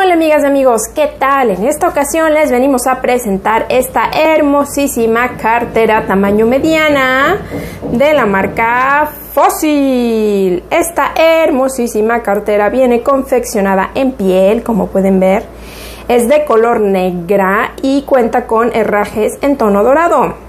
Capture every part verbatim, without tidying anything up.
Hola amigas y amigos, ¿qué tal? En esta ocasión les venimos a presentar esta hermosísima cartera tamaño mediana de la marca Fossil. Esta hermosísima cartera viene confeccionada en piel, como pueden ver. Es de color negra y cuenta con herrajes en tono dorado.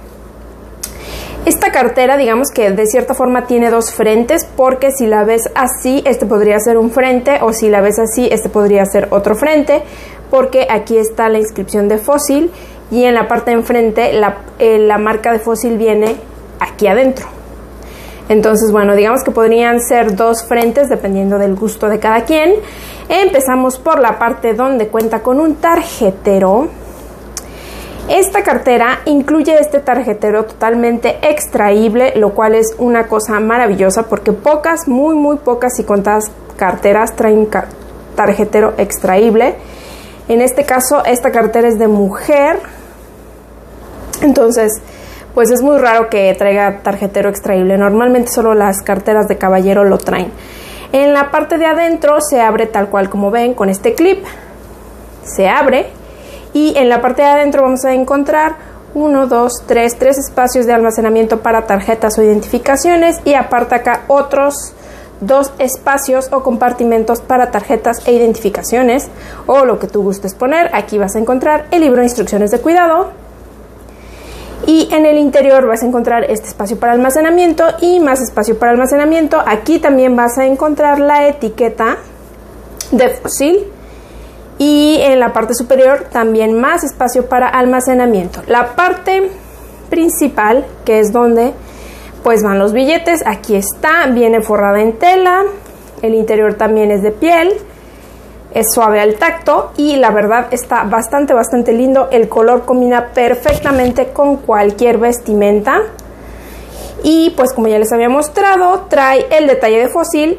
Esta cartera, digamos que de cierta forma tiene dos frentes, porque si la ves así, este podría ser un frente, o si la ves así, este podría ser otro frente, porque aquí está la inscripción de Fossil y en la parte de enfrente la, eh, la marca de Fossil viene aquí adentro. Entonces, bueno, digamos que podrían ser dos frentes dependiendo del gusto de cada quien. Empezamos por la parte donde cuenta con un tarjetero. Esta cartera incluye este tarjetero totalmente extraíble, lo cual es una cosa maravillosa porque pocas, muy muy pocas y contadas carteras traen tarjetero extraíble. En este caso, esta cartera es de mujer, entonces pues es muy raro que traiga tarjetero extraíble. Normalmente solo las carteras de caballero lo traen. En la parte de adentro se abre tal cual como ven con este clip. Se abre. Y en la parte de adentro vamos a encontrar uno, dos, tres, tres espacios de almacenamiento para tarjetas o identificaciones, y aparte acá otros dos espacios o compartimentos para tarjetas e identificaciones o lo que tú gustes poner. Aquí vas a encontrar el libro de instrucciones de cuidado y en el interior vas a encontrar este espacio para almacenamiento y más espacio para almacenamiento. Aquí también vas a encontrar la etiqueta de Fossil. Y en la parte superior también más espacio para almacenamiento. La parte principal, que es donde pues van los billetes, aquí está, viene forrada en tela. El interior también es de piel, es suave al tacto y la verdad está bastante bastante lindo. El color combina perfectamente con cualquier vestimenta. Y pues como ya les había mostrado, trae el detalle de Fossil.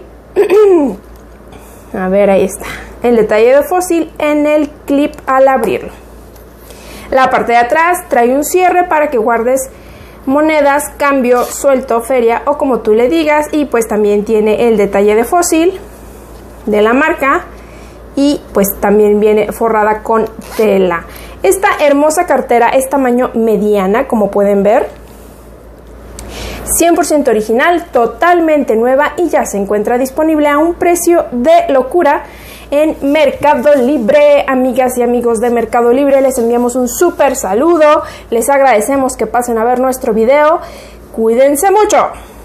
A ver, ahí está. El detalle de Fossil en el clip al abrirlo. La parte de atrás trae un cierre para que guardes monedas, cambio, suelto, feria o como tú le digas. Y pues también tiene el detalle de Fossil de la marca. Y pues también viene forrada con tela. Esta hermosa cartera es tamaño mediana, como pueden ver. cien por ciento original, totalmente nueva y ya se encuentra disponible a un precio de locura en Mercado Libre. Amigas y amigos de Mercado Libre, les enviamos un súper saludo, les agradecemos que pasen a ver nuestro video, cuídense mucho.